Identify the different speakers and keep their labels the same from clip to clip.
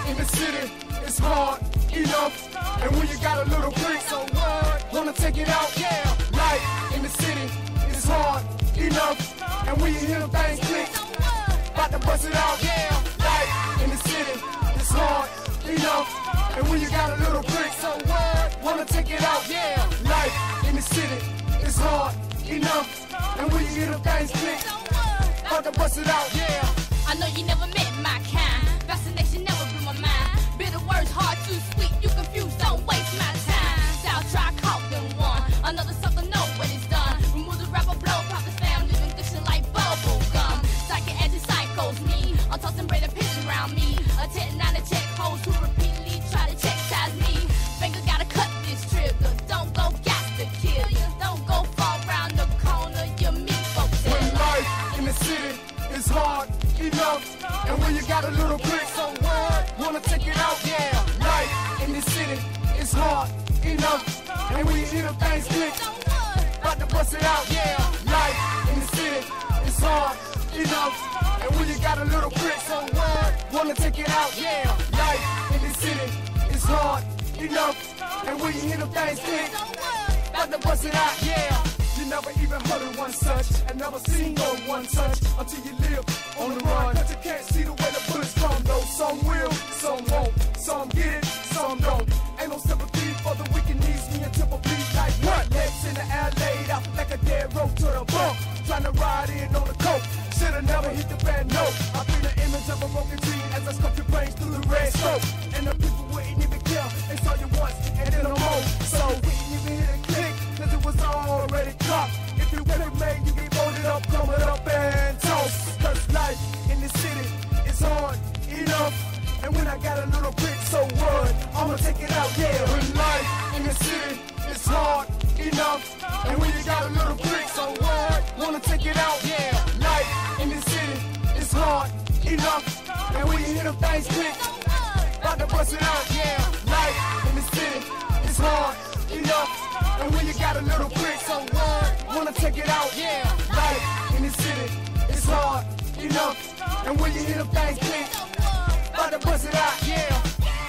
Speaker 1: in the city, it's hard enough. And when you got a little brick, so what? Wanna take it out? Yeah. Life in the city, it's hard enough. And when you hear them things click, about to bust it out. Yeah. Life in the city, it's hard enough. And when you got a little brick, so what? Wanna take it out? Yeah. Life in the city, it's hard enough. And when you hear them things click, about to bust it out. Yeah.
Speaker 2: I know you never met my kind. Fascination never blew my mind. Bitter words, hard, too sweet. You confused, don't waste my time. Style try, caught them one. Another sucker know when it's done. Remove the rapper, blow, pop his fam, living dishing like bubble gum. Psychic anti-psychos, me. I'm tossing braided pigeons around me. A 10-9 to check hoes who repeatedly try to check size me. Finger gotta cut this trigger. Don't go gas to kill you. Don't go fall round the corner. You meet folks.
Speaker 1: When life in the city is hard enough, and when you got a little brick, so what? Wanna take it out? Yeah. Life in the city is hard enough, and when you hear them things click, about to bust it out. Yeah. Life in the city is hard enough, and when you got a little brick, so what? Wanna take it out? Yeah. Life in the city is hard enough, and when you hear them things click, about to bust it out. Yeah. You never even heard of one such, and never seen no one such, until you live on the run. But you can't see the way the bullets come, though. Some will, some won't. Some get it, some don't. Ain't no sympathy for the wicked needs. Me and Temple bleed like what? Legs in the air laid out like a dead rope to the bump. Trying to ride in on the coke. Should've never hit the bad note. I feel the image of a broken tree as I scuff your brains through the red smoke. And the people wouldn't even care. They saw you once and then no more. So we didn't even hit a click, cause it was already caught. If you would have made, you get voted up, coming up and toast. Cause life in the city is hard enough. And when I got a little brick, so what? I'ma take it out, yeah. When life in the city is hard enough. And when you got a little brick, so what? Wanna take it out, yeah. Life in the city is hard enough. And when you hear them things click, about to bust it out, yeah. Life in the city is hard enough. And when you got a little brick, so what? Wanna take it out, yeah. Life in the city is hard enough. And when you hear them things click, about to bust it out, yeah.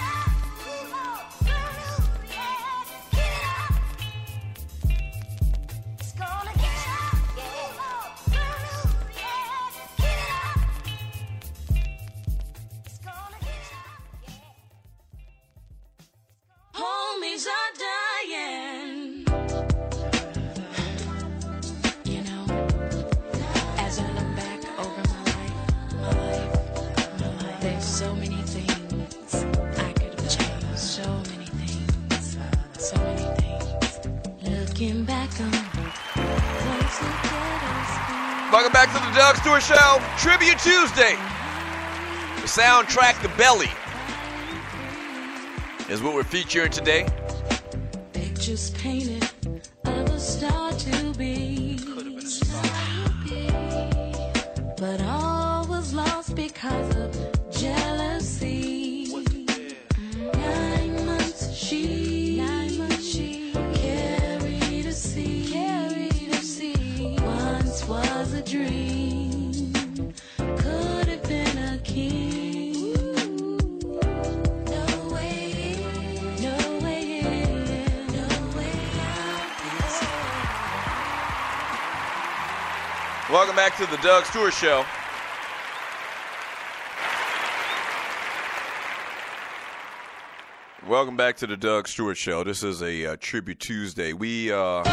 Speaker 2: Homies are dying. You know, as I look back over my life, there's so many things I could have changed. So many things. Looking back on once again.
Speaker 3: Welcome back to the Doug Stewart Show, Tribute Tuesday. The soundtrack, The Belly, is what we're featuring today.
Speaker 2: Pictures painted of a star to be.
Speaker 3: Could have been a star.
Speaker 2: But all was lost because of jealousy. 9 months she carried a seed. Once was a dream. Could have been a king.
Speaker 3: Welcome back to the Doug Stewart Show. Welcome back to the Doug Stewart Show. This is a Tribute Tuesday. We got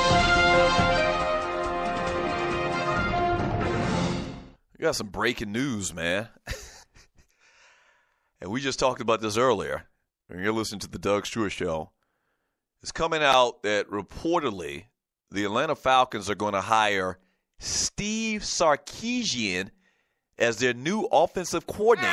Speaker 3: some breaking news, man. And we just talked about this earlier. When you're listening to the Doug Stewart Show, it's coming out that reportedly the Atlanta Falcons are going to hire Steve Sarkisian as their new offensive coordinator.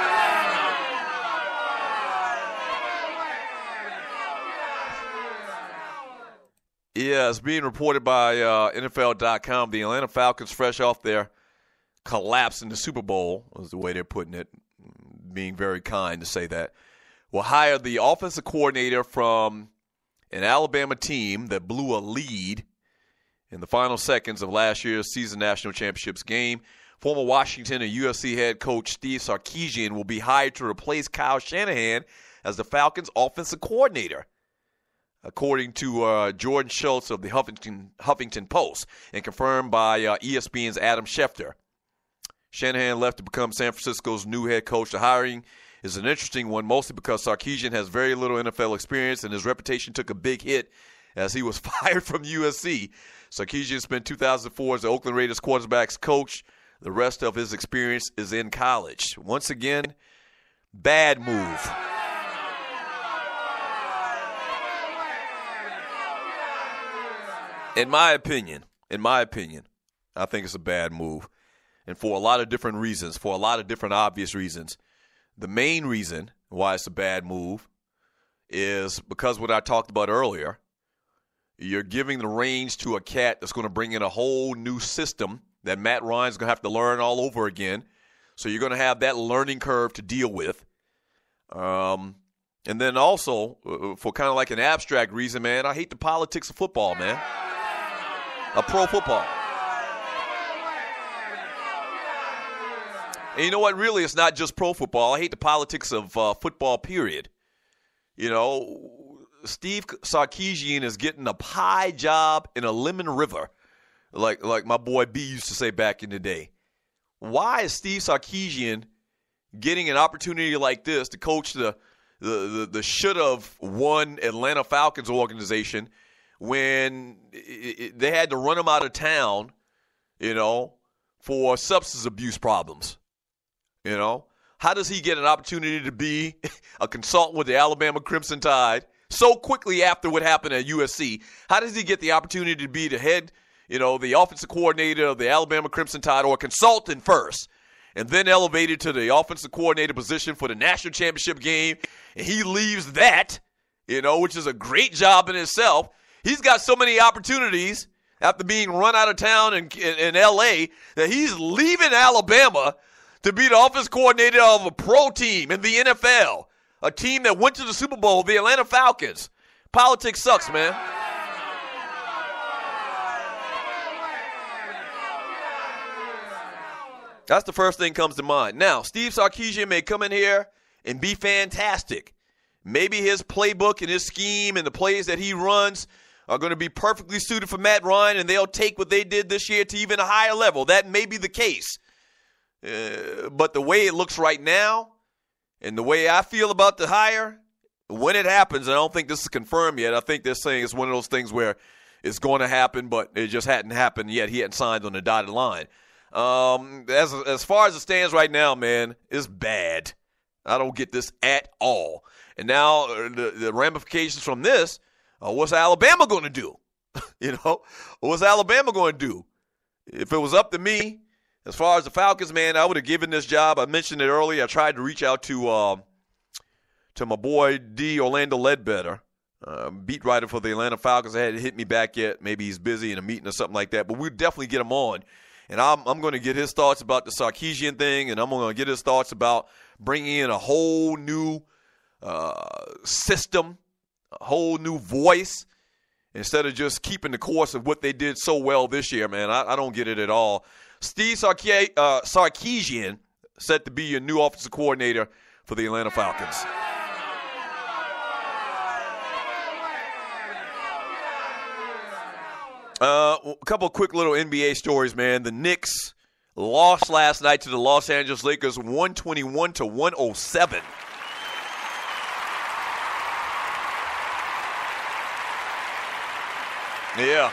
Speaker 3: Yeah, it's being reported by NFL.com. The Atlanta Falcons, fresh off their collapse in the Super Bowl, was the way they're putting it, being very kind to say that, will hire the offensive coordinator from an Alabama team that blew a lead in the final seconds of last year's season national championships game Former Washington and USC head coach Steve Sarkisian will be hired to replace Kyle Shanahan as the Falcons' offensive coordinator, according to Jordan Schultz of the Huffington Post, and confirmed by ESPN's Adam Schefter. Shanahan left to become San Francisco's new head coach. The hiring is an interesting one, mostly because Sarkisian has very little NFL experience, and his reputation took a big hit as he was fired from USC. Sarkisian spent 2004 as the Oakland Raiders quarterbacks coach. The rest of his experience is in college. Once again, bad move. In my opinion, I think it's a bad move. And for a lot of different reasons, for a lot of different obvious reasons. The main reason why it's a bad move is because what I talked about earlier. You're giving the reins to a cat that's going to bring in a whole new system that Matt Ryan's going to have to learn all over again. So you're going to have that learning curve to deal with. And then also, for kind of like an abstract reason, man, I hate the politics of football, man. Pro football. And you know what? Really, it's not just pro football. I hate the politics of football, period. You know, Steve Sarkisian is getting a pie job in a lemon river, like my boy B used to say back in the day. Why is Steve Sarkisian getting an opportunity like this to coach the should-have won Atlanta Falcons organization when they had to run him out of town, you know, for substance abuse problems? You know, how does he get an opportunity to be a consultant with the Alabama Crimson Tide so quickly after what happened at USC? How does he get the opportunity to be the head, you know, the offensive coordinator of the Alabama Crimson Tide, or a consultant first, and then elevated to the offensive coordinator position for the national championship game? And he leaves that, you know, which is a great job in itself. He's got so many opportunities after being run out of town in L.A. that he's leaving Alabama to be the offensive coordinator of a pro team in the NFL, a team that went to the Super Bowl, the Atlanta Falcons. Politics sucks, man. That's the first thing comes to mind. Now, Steve Sarkisian may come in here and be fantastic. Maybe his playbook and his scheme and the plays that he runs are going to be perfectly suited for Matt Ryan, and they'll take what they did this year to even a higher level. That may be the case. But the way it looks right now and the way I feel about the hire, when it happens, and I don't think this is confirmed yet. I think they're saying it's one of those things where it's going to happen, but it just hadn't happened yet. He hadn't signed on the dotted line. As far as it stands right now, man, it's bad. I don't get this at all. And now the ramifications from this, what's Alabama going to do? You know, what's Alabama going to do? If it was up to me, as far as the Falcons, man, I would have given this job. I mentioned it earlier. I tried to reach out to my boy D. Orlando Ledbetter, beat writer for the Atlanta Falcons. I hadn't hit me back yet. Maybe he's busy in a meeting or something like that. But we'll definitely get him on. And I'm going to get his thoughts about the Sarkisian thing, and I'm going to get his thoughts about bringing in a whole new system, a whole new voice, instead of just keeping the course of what they did so well this year, man. I don't get it at all. Steve Sarkisian set to be your new offensive coordinator for the Atlanta Falcons. A couple of quick little NBA stories, man. The Knicks lost last night to the Los Angeles Lakers 121-107. Yeah.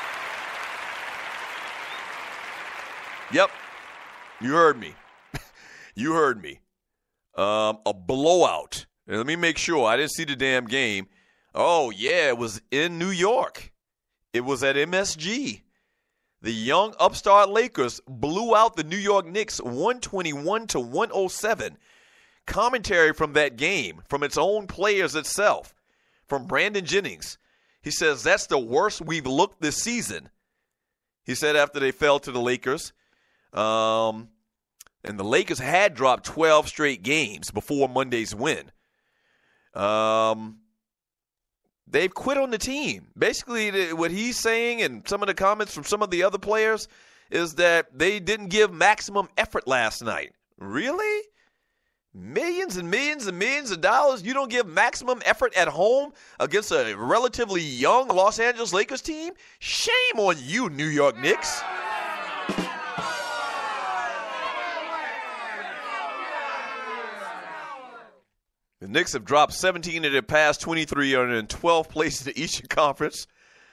Speaker 3: Yep. You heard me. You heard me. A blowout. And let me make sure. I didn't see the damn game. Oh, yeah, it was in New York. It was at MSG. The young upstart Lakers blew out the New York Knicks 121-107. Commentary from that game, from its own players itself, from Brandon Jennings. He says, that's the worst we've looked this season. He said after they fell to the Lakers. And the Lakers had dropped 12 straight games before Monday's win. They've quit on the team. Basically, what he's saying and some of the comments from some of the other players is that they didn't give maximum effort last night. Really? Millions and millions and millions of dollars, you don't give maximum effort at home against a relatively young Los Angeles Lakers team? Shame on you, New York Knicks. The Knicks have dropped 17 of their past 23 and are in 12th place in the Eastern Conference.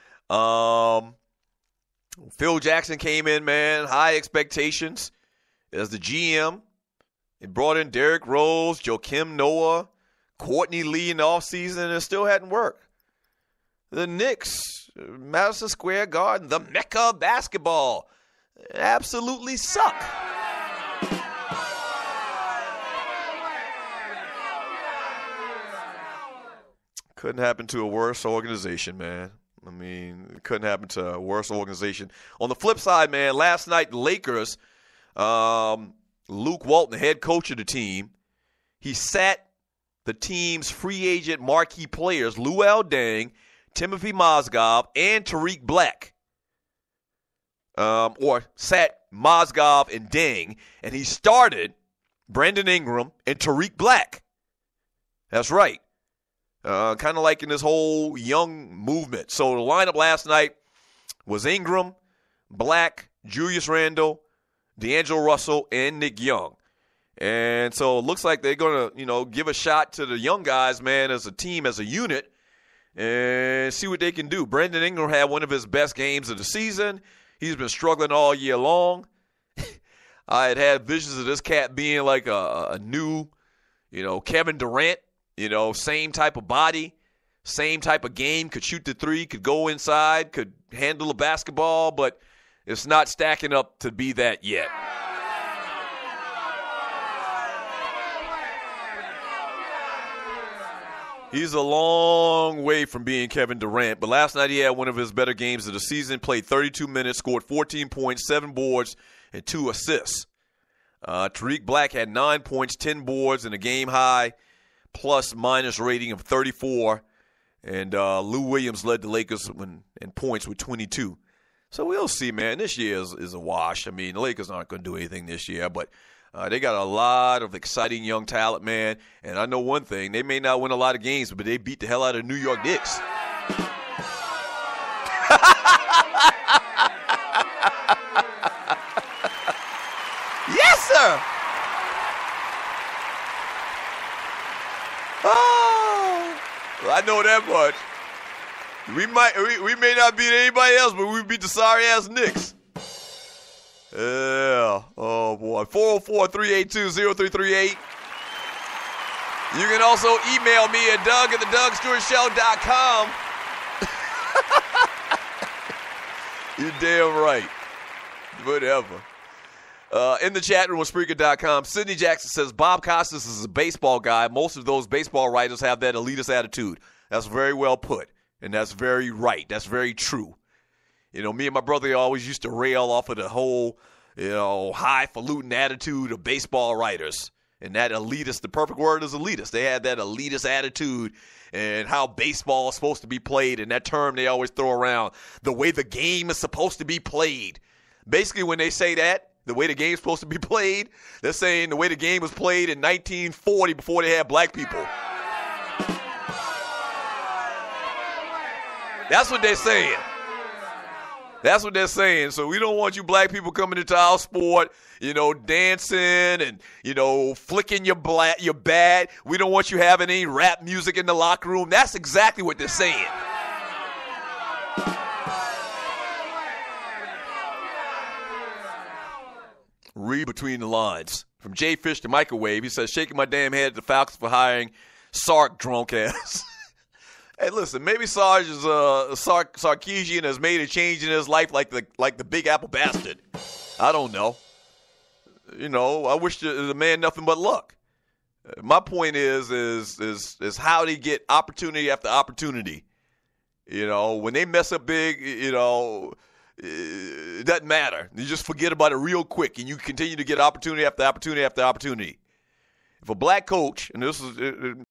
Speaker 3: Phil Jackson came in, man, high expectations as the GM. He brought in Derrick Rose, Joakim Noah, Courtney Lee in the offseason, and it still hadn't worked. The Knicks, Madison Square Garden, the mecca of basketball, absolutely suck. Couldn't happen to a worse organization, man. I mean, it couldn't happen to a worse organization. On the flip side, man, last night the Lakers, Luke Walton, the head coach of the team, he sat the team's free agent marquee players, Luol Deng, Timothy Mozgov, and Tariq Black. Or sat Mozgov and Deng, and he started Brandon Ingram and Tariq Black. That's right. Kind of like in this whole young movement. So the lineup last night was Ingram, Black, Julius Randle, D'Angelo Russell, and Nick Young. And so it looks like they're going to, give a shot to the young guys, man, as a team, as a unit, and see what they can do. Brandon Ingram had one of his best games of the season. He's been struggling all year long. I had visions of this cat being like a new, Kevin Durant. Same type of body, same type of game, could shoot the three, could go inside, could handle a basketball, but it's not stacking up to be that yet. He's a long way from being Kevin Durant, but last night he had one of his better games of the season, played 32 minutes, scored 14 points, 7 boards, and 2 assists. Tariq Black had 9 points, 10 boards, and a game-high plus-minus rating of 34, and Lou Williams led the Lakers in points with 22. So we'll see, man. This year is a wash. I mean, the Lakers aren't going to do anything this year, but they got a lot of exciting young talent, man. And I know one thing. They may not win a lot of games, but they beat the hell out of New York Knicks. Yes, sir. Oh, I know that much. We may not beat anybody else, but we beat the sorry-ass Knicks. Yeah. Oh, boy. 404-382-0338. You can also email me at Doug@theDougStewartShow.com. You're damn right. Whatever. In the chat room with Spreaker.com, Sidney Jackson says, Bob Costas is a baseball guy. Most of those baseball writers have that elitist attitude. That's very well put, and that's very right. That's very true. Me and my brother always used to rail off of the whole, highfalutin attitude of baseball writers. And that elitist, the perfect word is elitist. They had that elitist attitude and how baseball is supposed to be played, and that term they always throw around, the way the game is supposed to be played. Basically, when they say that, the way the game's supposed to be played, they're saying the way the game was played in 1940 before they had black people. That's what they're saying. That's what they're saying. So we don't want you black people coming into our sport, dancing and, flicking your bat. We don't want you having any rap music in the locker room. That's exactly what they're saying. Read between the lines. From Jay Fish to Microwave, he says, shaking my damn head at the Falcons for hiring Sark drunk ass. Hey, listen, maybe Sarge is Sarkisian, has made a change in his life like the Big Apple bastard. I don't know. I wish the man nothing but luck. My point is how they get opportunity after opportunity. When they mess up big, it doesn't matter. You just forget about it real quick, and you continue to get opportunity after opportunity after opportunity. If a black coach, and this is